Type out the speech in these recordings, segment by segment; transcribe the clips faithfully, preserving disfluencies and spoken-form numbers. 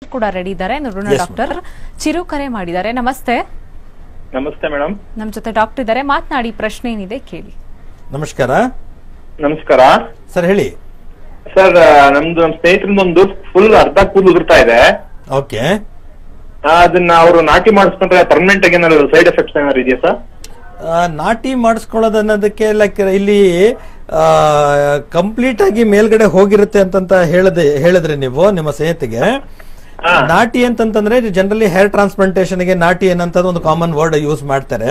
ಕೂಡ ರೆಡಿ ಇದ್ದಾರೆ ನೋಡೋಣ. ಡಾಕ್ಟರ್ ಚಿರು ಕರೆ ಮಾಡಿದ್ದಾರೆ. ನಮಸ್ತೆ. ನಮಸ್ತೆ ಮೇಡಮ್. ನಮ್ಮ ಜೊತೆ ಡಾಕ್ಟರ್ ಇದ್ದಾರೆ, ಮಾತನಾಡಿ. ಪ್ರಶ್ನೆ ಏನಿದೆ ಕೇಳಿ. ನಮಸ್ಕಾರ. ನಮಸ್ಕಾರ ಸರ್, ಹೇಳಿ ಸರ್. ನಮ್ದು ನಮ್ಮ ಸ್ನೇಹಿತರದೊಂದು ಫುಲ್ ಅರ್ಧ ಕೂದಲು ಉದುರ್ತಾ ಇದೆ. ಓಕೆ. ಅದನ್ನ ಅವರು ನಾಟಿ ಮಾಡಿಸ್ಕೊಂಡ್ರೆ ಪರ್ಮನೆಂಟ್ ಆಗಿ ಏನಾದ್ರು ಸೈಡ್ ಎಫೆಕ್ಟ್ಸ್ ಏನಾದ್ರು ಇದೆಯಾ ಸರ್? ನಾಟಿ ಮಾಡಿಸ್ಕೊಳ್ಳೋದು ಅನ್ನೋದಕ್ಕೆ ಲೈಕ್ ಇಲ್ಲಿ ಕಂಪ್ಲೀಟ್ ಆಗಿ ಮೇಲ್ಗಡೆ ಹೋಗಿರುತ್ತೆ ಅಂತಂತ ಹೇಳದೆ ಹೇಳಿದ್ರೆ ನೀವು ನಿಮ್ಮ ಸ್ನೇಹಿತಿಗೆ ನಾಟಿ ಅಂತಂತಂದ್ರೆ ಜನರಲಿ ಹೇರ್ ಟ್ರಾನ್ಸ್ಪ್ಲಾಂಟೇಶನ್ ಗೆ ನಾಟಿ ಏನಂತ ಒಂದು ಕಾಮನ್ ವರ್ಡ್ ಯೂಸ್ ಮಾಡ್ತಾರೆ.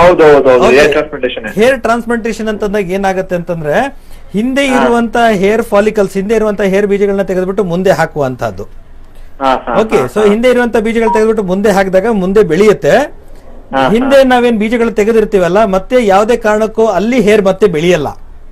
ಹೇರ್ ಟ್ರಾನ್ಸ್ಪ್ಲಾಂಟೇಶನ್ ಅಂತಂದಾಗ ಏನಾಗುತ್ತೆ ಅಂತಂದ್ರೆ ಹಿಂದೆ ಇರುವಂತ ಹೇರ್ ಫಾಲಿಕಲ್ಸ್, ಹಿಂದೆ ಇರುವಂತ ಹೇರ್ ಬೀಜಗಳನ್ನ ತೆಗೆದ್ಬಿಟ್ಟು ಮುಂದೆ ಹಾಕುವಂತಹದ್ದು. ಓಕೆ. ಸೊ ಹಿಂದೆ ಇರುವಂತ ಬೀಜಗಳು ತೆಗೆದ್ಬಿಟ್ಟು ಮುಂದೆ ಹಾಕಿದಾಗ ಮುಂದೆ ಬೆಳೆಯುತ್ತೆ. ಹಿಂದೆ ನಾವೇನ್ ಬೀಜಗಳು ತೆಗೆದಿರ್ತೀವಲ್ಲ, ಮತ್ತೆ ಯಾವುದೇ ಕಾರಣಕ್ಕೂ ಅಲ್ಲಿ ಹೇರ್ ಮತ್ತೆ ಬೆಳೆಯಲ್ಲ.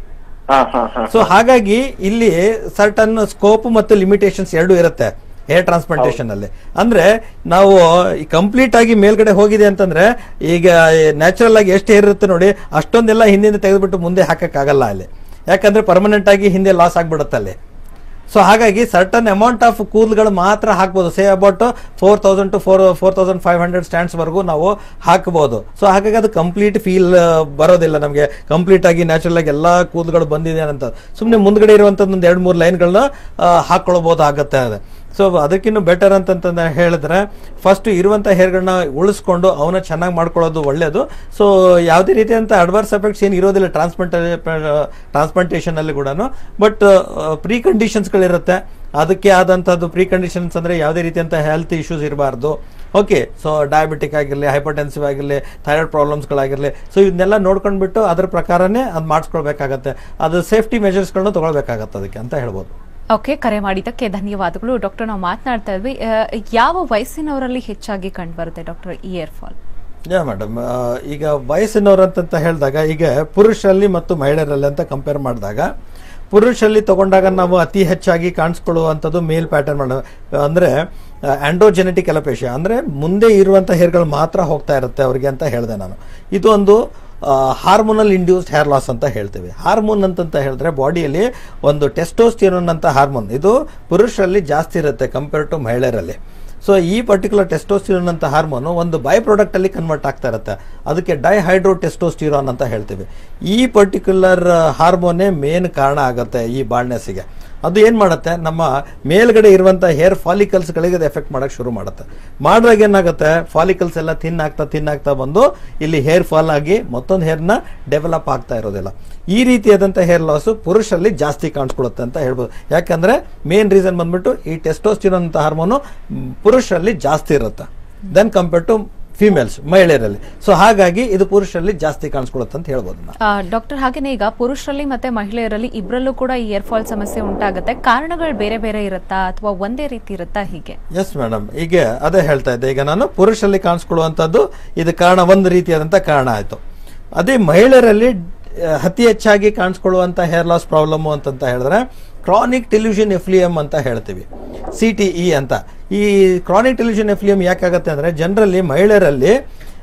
ಸೊ ಹಾಗಾಗಿ ಇಲ್ಲಿ ಸರ್ಟನ್ ಸ್ಕೋಪ್ ಮತ್ತು ಲಿಮಿಟೇಷನ್ಸ್ ಎರಡು ಇರುತ್ತೆ ಹೇರ್ ಟ್ರಾನ್ಸ್ಪ್ಲಾಂಟೇಶನ್ ಅಲ್ಲಿ. ಅಂದ್ರೆ ನಾವು ಕಂಪ್ಲೀಟ್ ಆಗಿ ಮೇಲ್ಗಡೆ ಹೋಗಿದೆ ಅಂತಂದ್ರೆ ಈಗ ನ್ಯಾಚುರಲ್ ಆಗಿ ಎಷ್ಟು ಹೇರ್ ಇರುತ್ತೆ ನೋಡಿ, ಅಷ್ಟೊಂದೆಲ್ಲ ಹಿಂದಿಂದ ತೆಗೆದ್ಬಿಟ್ಟು ಮುಂದೆ ಹಾಕಕ್ ಆಗಲ್ಲ ಅಲ್ಲಿ, ಯಾಕಂದ್ರೆ ಪರ್ಮನೆಂಟ್ ಆಗಿ ಹಿಂದೆ ಲಾಸ್ ಆಗ್ಬಿಡುತ್ತೆ ಅಲ್ಲಿ. ಸೊ ಹಾಗಾಗಿ ಸರ್ಟನ್ ಅಮೌಂಟ್ ಆಫ್ ಕೂದಲುಗಳು ಮಾತ್ರ ಹಾಕ್ಬೋದು. Say about four thousand to four four thousand five hundred strands ವರೆಗೂ ನಾವು ಹಾಕಬಹುದು. ಸೊ ಹಾಗಾಗಿ ಅದು ಕಂಪ್ಲೀಟ್ ಫೀಲ್ ಬರೋದಿಲ್ಲ ನಮಗೆ, ಕಂಪ್ಲೀಟ್ ಆಗಿ ನ್ಯಾಚುರಲ್ ಆಗಿ ಎಲ್ಲಾ ಕೂದಲುಗಳು ಬಂದಿದೆ ಅಂತ. ಸುಮ್ಮನೆ ಮುಂದ್ಗಡೆ ಇರುವಂತದ್ದು ಒಂದು ಎರಡು ಮೂರು ಲೈನ್ಗಳನ್ನ ಹಾಕೊಳ್ಬಹುದು ಆಗುತ್ತೆ ಅದು. ಸೊ ಅದಕ್ಕಿಂತ ಬೆಟರ್ ಅಂತಂತ ಹೇಳಿದ್ರೆ ಫಸ್ಟ್ ಇರುವಂತ ಹೇರ್ಗಳನ್ನ ಉಳಿಸ್ಕೊಂಡು ಅವನ್ನ ಚೆನ್ನಾಗಿ ಮಾಡ್ಕೊಳ್ಳೋದು ಒಳ್ಳೇದು. ಸೊ ಯಾವುದೇ ರೀತಿಯಂತ ಅಡ್ವರ್ಸ್ ಎಫೆಕ್ಟ್ಸ್ ಏನು ಇರೋದಿಲ್ಲ ಟ್ರಾನ್ಸ್ಪ್ಲಾಂಟ ಟ್ರಾನ್ಸ್ಪ್ಲಾಂಟೇಶನ್ ಅಲ್ಲಿ ಕೂಡ. ಬಟ್ ಪ್ರೀ ಕಂಡೀಷನ್ಸ್ ಗಳಿರುತ್ತೆ. ಅದಕ್ಕೆ ಆದಂತದ್ದು ಪ್ರೀ ಕಂಡೀಷನ್ಸ್ ಅಂದ್ರೆ ಯಾವುದೇ ರೀತಿಯಂತ ಹೆಲ್ತ್ ಇಶ್ಯೂಸ್ ಇರಬಾರ್ದು. ಓಕೆ. ಸೊ ಡಯಾಬಿಟಿಕ್ ಆಗಿರಲಿ, ಹೈಪರ್ಟೆನ್ಸಿವ್ ಆಗಿರಲಿ, ಥೈರಾಯ್ಡ್ ಪ್ರಾಬ್ಲಮ್ಸ್ಗಳಾಗಿರಲಿ, ಸೊ ಇದನ್ನೆಲ್ಲ ನೋಡ್ಕೊಂಡ್ಬಿಟ್ಟು ಅದ್ರ ಪ್ರಕಾರನೇ ಅದು ಮಾಡಿಸ್ಕೊಳ್ಬೇಕಾಗತ್ತೆ. ಅದು ಸೇಫ್ಟಿ ಮೆಜರ್ಸ್ಗಳನ್ನ ತಗೊಳ್ಬೇಕಾಗತ್ತೆ ಅದಕ್ಕೆ ಅಂತ ಹೇಳ್ಬೋದು. ಓಕೆ, ಕರೆ ಮಾಡಿದ್ದಕ್ಕೆ ಧನ್ಯವಾದಗಳು. ಡಾಕ್ಟರ್, ನಾವು ಮಾತನಾಡ್ತಾ ಇದ್ವಿ, ಯಾವ ವಯಸ್ಸಿನವರಲ್ಲಿ ಹೆಚ್ಚಾಗಿ ಕಂಡು ಬರುತ್ತೆ ಡಾಕ್ಟರ್ ಈ ಏರ್ ಫಾಲ್? ಯಾ ಮೇಡಮ್, ಈಗ ವಯಸ್ಸಿನವರು ಅಂತ ಹೇಳಿದಾಗ ಈಗ ಪುರುಷರಲ್ಲಿ ಮತ್ತು ಮಹಿಳೆಯರಲ್ಲಿ ಅಂತ ಕಂಪೇರ್ ಮಾಡಿದಾಗ ಪುರುಷರಲ್ಲಿ ತಗೊಂಡಾಗ ನಾವು ಅತಿ ಹೆಚ್ಚಾಗಿ ಕಾಣಿಸ್ಕೊಳ್ಳುವಂಥದ್ದು ಮೇಲ್ ಪ್ಯಾಟರ್ನ್ ಮಾಡ ಅಂದ್ರೆ ಆಂಡ್ರೋಜೆನೆಟಿಕ್ ಅಲೋಪೇಶಿಯಾ, ಅಂದ್ರೆ ಮುಂದೆ ಇರುವಂತ ಹೇರ್ಗಳು ಮಾತ್ರ ಹೋಗ್ತಾ ಇರುತ್ತೆ ಅವ್ರಿಗೆ ಅಂತ ಹೇಳಿದೆ ನಾನು. ಇದು ಒಂದು ಹಾರ್ಮೋನಲ್ ಇಂಡ್ಯೂಸ್ಡ್ ಹೇರ್ ಲಾಸ್ ಅಂತ ಹೇಳ್ತೀವಿ. ಹಾರ್ಮೋನ್ ಅಂತಂತ ಹೇಳಿದ್ರೆ ಬಾಡಿಯಲ್ಲಿ ಒಂದು ಟೆಸ್ಟೋಸ್ಟಿರೋನ್ ಅಂತ ಹಾರ್ಮೋನ್, ಇದು ಪುರುಷರಲ್ಲಿ ಜಾಸ್ತಿ ಇರುತ್ತೆ ಕಂಪೇರ್ ಟು ಮಹಿಳೆಯರಲ್ಲಿ. ಸೊ ಈ ಪರ್ಟಿಕ್ಯುಲರ್ ಟೆಸ್ಟೋಸ್ಟಿರೋನ್ ಅಂತ ಹಾರ್ಮೋನ್ ಒಂದು ಬೈ ಪ್ರಾಡಕ್ಟ್ ಅಲ್ಲಿ ಕನ್ವರ್ಟ್ ಆಗ್ತಾ ಇರುತ್ತೆ. ಅದಕ್ಕೆ ಡೈಹೈಡ್ರೋ ಟೆಸ್ಟೋಸ್ಟಿರೋನ್ ಅಂತ ಹೇಳ್ತೀವಿ. ಈ ಪರ್ಟಿಕ್ಯುಲರ್ ಹಾರ್ಮೋನೇ ಮೇನ್ ಕಾರಣ ಆಗುತ್ತೆ ಈ ಬಾಳ್ನೆಸ್ಸಿಗೆ. ಅದು ಏನ್ ಮಾಡುತ್ತೆ, ನಮ್ಮ ಮೇಲ್ಗಡೆ ಇರುವಂತಹ ಹೇರ್ ಫಾಲಿಕಲ್ಸ್ ಗಳಿಗೆ ಅದು ಎಫೆಕ್ಟ್ ಮಾಡಕ್ ಶುರು ಮಾಡುತ್ತೆ. ಮಾಡಿದಾಗ ಏನಾಗುತ್ತೆ, ಫಾಲಿಕಲ್ಸ್ ಎಲ್ಲ ಥಿನ್ ಆಗ್ತಾ ಥಿನ್ ಆಗ್ತಾ ಬಂದು ಇಲ್ಲಿ ಹೇರ್ ಫಾಲ್ ಆಗಿ ಮತ್ತೊಂದು ಹೇರ್ನ ಡೆವಲಪ್ ಆಗ್ತಾ ಇರೋದಿಲ್ಲ. ಈ ರೀತಿಯಾದಂಥ ಹೇರ್ ಲಾಸ್ ಪುರುಷರಲ್ಲಿ ಜಾಸ್ತಿ ಕಾಣಿಸ್ಕೊಳ್ಳುತ್ತೆ ಅಂತ ಹೇಳ್ಬೋದು. ಯಾಕಂದ್ರೆ ಮೇನ್ ರೀಸನ್ ಬಂದ್ಬಿಟ್ಟು ಈ ಟೆಸ್ಟೋಸ್ಟಿರೋನ್ ಅಂತ ಹಾರ್ಮೋನು ಪುರುಷರಲ್ಲಿ ಜಾಸ್ತಿ ಇರುತ್ತೆ ದೆನ್ ಕಂಪೇರ್ ಟು ಫಿಮೇಲ್ಸ್, ಮಹಿಳೆಯರಲ್ಲಿ. ಸೊ ಹಾಗಾಗಿ ಇದು ಪುರುಷರಲ್ಲಿ ಜಾಸ್ತಿ ಕಾಣಿಸ್ಕೊಳ್ಳುತ್ತೆ ಅಂತ ಹೇಳ್ಬೋದು. ಡಾಕ್ಟರ್, ಹಾಗೇನೆ ಈಗ ಪುರುಷರಲ್ಲಿ ಮತ್ತೆ ಮಹಿಳೆಯರಲ್ಲಿ ಇಬ್ಬರಲ್ಲೂ ಕೂಡ ಈ ಏರ್ ಫಾಲ್ ಸಮಸ್ಯೆ ಉಂಟಾಗುತ್ತೆ. ಕಾರಣಗಳು ಬೇರೆ ಬೇರೆ ಇರುತ್ತಾ ಅಥವಾ ಒಂದೇ ರೀತಿ ಇರುತ್ತಾ ಹೀಗೆ? ಎಸ್ ಮೇಡಮ್, ಈಗ ಅದೇ ಹೇಳ್ತಾ ಇದ್ದೆ. ಈಗ ನಾನು ಪುರುಷರಲ್ಲಿ ಕಾಣಿಸ್ಕೊಳ್ಳುವಂಥದ್ದು ಇದು ಕಾರಣ, ಒಂದು ರೀತಿಯಾದಂಥ ಕಾರಣ ಆಯ್ತು. ಅದೇ ಮಹಿಳೆಯರಲ್ಲಿ ಅತಿ ಹೆಚ್ಚಾಗಿ ಕಾಣಿಸ್ಕೊಳ್ಳುವಂತ ಹೇರ್ ಲಾಸ್ ಪ್ರಾಬ್ಲಮ್ ಅಂತಂತ ಹೇಳಿದ್ರೆ ಕ್ರಾನಿಕ್ ಟೆಲ್ಯೂಷನ್ ಎಫ್ಲಿಯಮ್ ಅಂತ ಹೇಳ್ತೀವಿ, ಸಿ ಟಿ ಇ ಅಂತ. ಈ ಕ್ರಾನಿಕ್ ಟೆಲ್ಯೂಷನ್ ಎಫ್ಲಿಯಮ್ ಯಾಕಾಗುತ್ತೆ ಅಂದ್ರೆ ಜನರಲಿ ಮಹಿಳೆಯರಲ್ಲಿ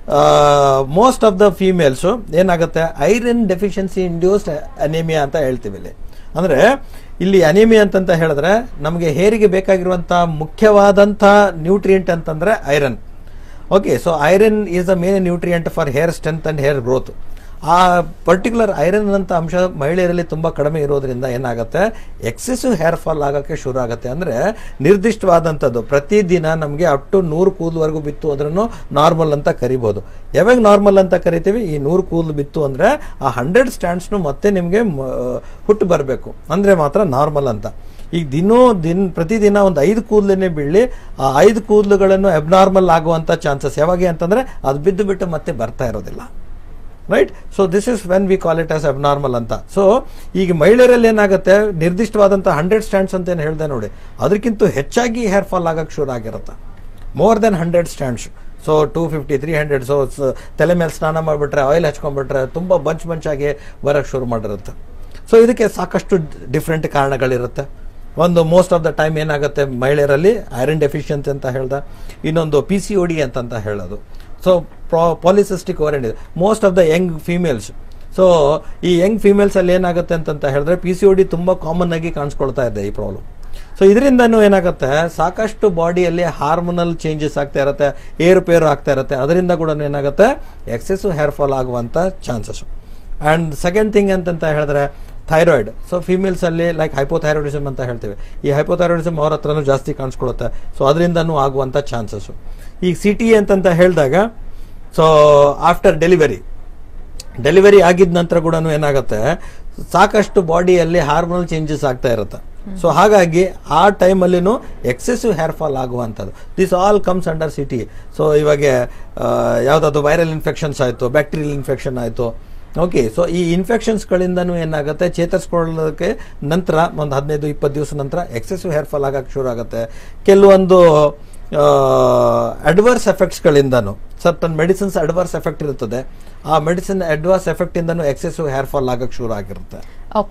ಮೋಸ್ಟ್ ಆಫ್ ದ ಫೀಮೇಲ್ಸ್ ಏನಾಗುತ್ತೆ, ಐರನ್ ಡೆಫಿಷಿಯನ್ಸಿ ಇಂಡ್ಯೂಸ್ಡ್ ಅನೇಮಿಯಾ ಅಂತ ಹೇಳ್ತೀವಿ ಇಲ್ಲಿ. ಅಂದ್ರೆ ಇಲ್ಲಿ ಅನೇಮಿಯಾ ಅಂತಂತ ಹೇಳಿದ್ರೆ ನಮಗೆ ಹೇರಿಗೆ ಬೇಕಾಗಿರುವಂತ ಮುಖ್ಯವಾದಂತ ನ್ಯೂಟ್ರಿಯೆಂಟ್ ಅಂತಂದ್ರೆ iron. Okay. So iron is the main nutrient for hair strength and hair growth. ಆ ಪರ್ಟಿಕ್ಯುಲರ್ ಐರನ್ ಅಂತ ಅಂಶ ಮಹಿಳೆಯರಲ್ಲಿ ತುಂಬಾ ಕಡಿಮೆ ಇರೋದ್ರಿಂದ ಏನಾಗುತ್ತೆ, ಎಕ್ಸೆಸಿವ್ ಹೇರ್ ಫಾಲ್ ಆಗೋಕ್ಕೆ ಶುರು ಆಗುತ್ತೆ. ಅಂದ್ರೆ ನಿರ್ದಿಷ್ಟವಾದಂಥದ್ದು ಪ್ರತಿದಿನ ನಮಗೆ ಅಪ್ ಟು ನೂರು ಕೂದಲುವರೆಗೂ ಬಿತ್ತು ಅಂದ್ರೂ ನಾರ್ಮಲ್ ಅಂತ ಕರಿಬಹುದು. ಯಾವಾಗ ನಾರ್ಮಲ್ ಅಂತ ಕರಿತೀವಿ, ಈ ನೂರು ಕೂದಲು ಬಿತ್ತು ಅಂದ್ರೆ ಆ ಹಂಡ್ರೆಡ್ ಸ್ಟ್ಯಾಂಡ್ಸ್ನು ಮತ್ತೆ ನಿಮಗೆ ಹುಟ್ಟು ಬರಬೇಕು ಅಂದ್ರೆ ಮಾತ್ರ ನಾರ್ಮಲ್ ಅಂತ. ಈಗ ದಿನೋ ದಿನ ಪ್ರತಿದಿನ ಒಂದು ಐದು ಕೂದಲನ್ನೇ ಬೀಳಿ ಆ ಐದು ಕೂದಲುಗಳನ್ನು ಅಬ್ನಾರ್ಮಲ್ ಆಗುವಂತ ಚಾನ್ಸಸ್ ಯಾವಾಗ ಅಂತಂದ್ರೆ ಅದು ಬಿದ್ದು ಬಿಟ್ಟು ಮತ್ತೆ ಬರ್ತಾ ಇರೋದಿಲ್ಲ. Right. So this is when we call it as abnormal ಅಂತ. ಸೊ ಈಗ ಮಹಿಳೆಯರಲ್ಲಿ ಏನಾಗುತ್ತೆ, ನಿರ್ದಿಷ್ಟವಾದಂಥ ಹಂಡ್ರೆಡ್ ಸ್ಟ್ಯಾಂಡ್ಸ್ ಅಂತ ಏನು ಹೇಳಿದೆ ನೋಡಿ, ಅದಕ್ಕಿಂತ ಹೆಚ್ಚಾಗಿ ಹೇರ್ ಫಾಲ್ ಆಗಕ್ಕೆ ಶುರು ಆಗಿರುತ್ತೆ. More than hundred strands. So two fifty three hundred. So ತಲೆ ಮೇಲೆ ಸ್ನಾನ ಮಾಡಿಬಿಟ್ರೆ, ಆಯಿಲ್ ಹಚ್ಕೊಂಡ್ಬಿಟ್ರೆ ತುಂಬ ಬಂಚ್ ಬಂಚಾಗಿ ಬರೋಕ್ಕೆ ಶುರು ಮಾಡಿರುತ್ತೆ. ಸೊ ಇದಕ್ಕೆ ಸಾಕಷ್ಟು ಡಿಫ್ರೆಂಟ್ ಕಾರಣಗಳಿರುತ್ತೆ. ಒಂದು ಮೋಸ್ಟ್ ಆಫ್ ದ ಟೈಮ್ ಏನಾಗುತ್ತೆ ಮಹಿಳೆಯರಲ್ಲಿ ಐರನ್ ಡೆಫಿಷಿಯನ್ಸಿ ಅಂತ ಹೇಳ್ದ, ಇನ್ನೊಂದು ಪಿ ಸಿ ಒ ಡಿ ಅಂತಂತ ಹೇಳೋದು. ಸೊ ಪಾಲಿಸಿಸ್ಟಿಕ್ ಓವರಿಯನ್ ಇದೆ most of the young females. So ಈ ಯಂಗ್ ಫೀಮೇಲ್ಸ್ ಅಲ್ಲಿ ಏನಾಗುತ್ತೆ ಅಂತ ಹೇಳಿದ್ರೆ ಪಿ ಸಿ ಒ ಡಿ ತುಂಬಾ ಕಾಮನ್ ಆಗಿ ಕಾಣಿಸ್ಕೊಳ್ತಾ ಇದೆ ಈ ಪ್ರಾಬ್ಲಮ್. ಸೊ ಇದರಿಂದನೂ ಏನಾಗುತ್ತೆ, ಸಾಕಷ್ಟು ಬಾಡಿಯಲ್ಲಿ ಹಾರ್ಮೋನಲ್ ಚೇಂಜಸ್ ಆಗ್ತಾ ಇರುತ್ತೆ, ಏರುಪೇರು ಆಗ್ತಾ ಇರುತ್ತೆ. ಅದರಿಂದ ಕೂಡ ಏನಾಗುತ್ತೆ, ಎಕ್ಸೆಸಿವ್ ಹೇರ್ ಫಾಲ್ ಆಗುವಂತ ಚಾನ್ಸಸ್. ಅಂಡ್ ಸೆಕೆಂಡ್ ಥಿಂಗ್ ಅಂತಂತ ಹೇಳಿದ್ರೆ ಥೈರಾಯ್ಡ್. ಸೊ ಫಿಮೇಲ್ಸ್ ಅಲ್ಲಿ ಲೈಕ್ ಹೈಪೋಥೈರಾಯ್ಡಿಸಮ್ ಅಂತ ಹೇಳ್ತೀವಿ. ಈ ಹೈಪೋಥೈರಾಯ್ಡಿಸಮ್ ಅವ್ರ ಹತ್ರನೂ ಜಾಸ್ತಿ ಕಾಣಿಸ್ಕೊಳ್ಳುತ್ತೆ. ಸೊ ಅದರಿಂದನೂ ಆಗುವಂತ ಚಾನ್ಸಸ್. ಈಗ ಸಿ ಟಿ ಅಂತಂತ ಹೇಳಿದಾಗ, ಸೊ ಆಫ್ಟರ್ ಡೆಲಿವರಿ ಡೆಲಿವರಿ ಆಗಿದ ನಂತರ ಕೂಡ ಏನಾಗುತ್ತೆ, ಸಾಕಷ್ಟು ಬಾಡಿಯಲ್ಲಿ ಹಾರ್ಮೋನಲ್ ಚೇಂಜಸ್ ಆಗ್ತಾ ಇರುತ್ತೆ. ಸೊ ಹಾಗಾಗಿ ಆ ಟೈಮಲ್ಲಿನೂ ಎಕ್ಸೆಸಿವ್ ಹೇರ್ ಫಾಲ್ ಆಗುವಂಥದ್ದು. This all comes under C T. So ಇವಾಗ ಯಾವುದಾದ್ರು ವೈರಲ್ ಇನ್ಫೆಕ್ಷನ್ಸ್ ಆಯಿತು, ಬ್ಯಾಕ್ಟೀರಿಯಲ್ ಇನ್ಫೆಕ್ಷನ್ ಆಯಿತು, ಓಕೆ. ಸೊ ಈ ಇನ್ಫೆಕ್ಷನ್ಸ್ಗಳಿಂದನೂ ಏನಾಗುತ್ತೆ, ಚೇತರಿಸ್ಕೊಳ್ಳೋದಕ್ಕೆ ನಂತರ ಒಂದು ಹದಿನೈದು ಇಪ್ಪತ್ತು ದಿವಸ ನಂತರ ಎಕ್ಸೆಸಿವ್ ಹೇರ್ ಫಾಲ್ ಆಗಕ್ಕೆ ಶುರು ಆಗುತ್ತೆ. ಕೆಲವೊಂದು ಅಡ್ವರ್ಸ್ ಎಫೆಕ್ಟ್ಸ್ಗಳಿಂದನೂ, ಸರ್ಟನ್ ಮೆಡಿಸಿನ್ಸ್ ಅಡ್ವರ್ಸ್ ಎಫೆಕ್ಟ್ ಇರುತ್ತದೆ, ಆ ಮೆಡಿಸಿನ್ ಅಡ್ವರ್ಸ್ ಎಫೆಕ್ಟ್ ಇಂದನೂ ಎಕ್ಸೆಸಿವ್ ಹೇರ್ ಫಾಲ್ ಆಗಕ್ಕೆ ಶುರು ಆಗಿರುತ್ತೆ.